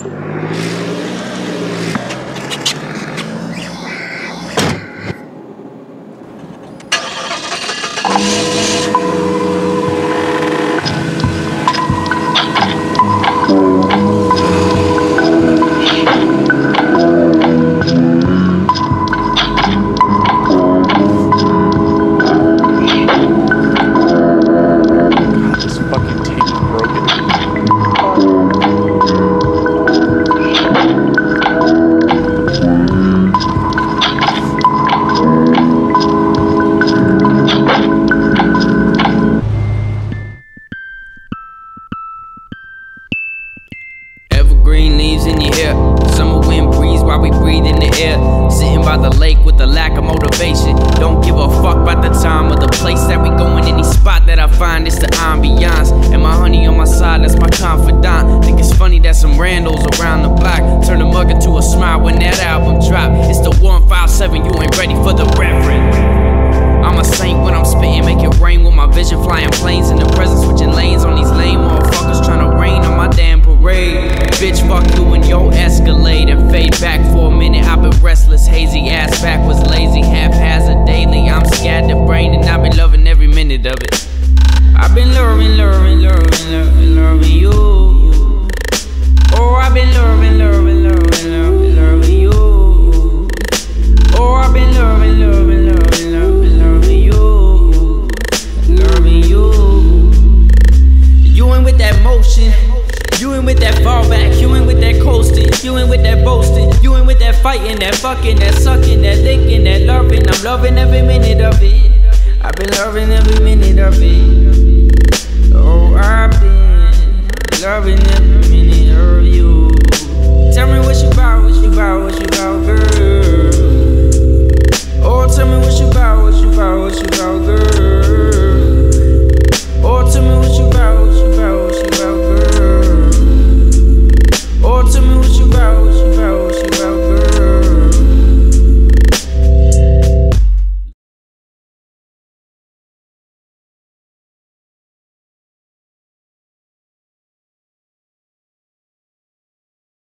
Green leaves in your hair, summer wind breeze while we breathe in the air. Sitting by the lake with a lack of motivation. Don't give a fuck about the time or the place that we going. Any spot that I find, it's the ambiance. And my honey on my side, that's my confidant. Think it's funny that some randos around the block turn a mug into a smile when that album drop. It's the 157, you ain't ready for the reverend. I'm a saint when I'm spitting, make it rain with my vision. Flying planes in the present, switching lanes on these lame motherfuckers trying to rain on my damn parade. Bitch, fuck you and your Escalade and fade back for a minute. I've been restless, hazy, ass backwards, lazy, haphazard daily. I'm scattered brain and I've been loving every minute of it. I've been loving you. Oh, I've been loving you. Oh, I've been loving you. You ain't with that motion. You ain't with that fallback, you ain't with that coasting, you ain't with that boasting, you ain't with that fighting, that fucking, that sucking, that licking, that loving. I'm loving every minute of it. I've been loving every minute of it. Oh, I've been loving every minute of you. Tell me what you about, girl. Oh, tell me what you about, girl.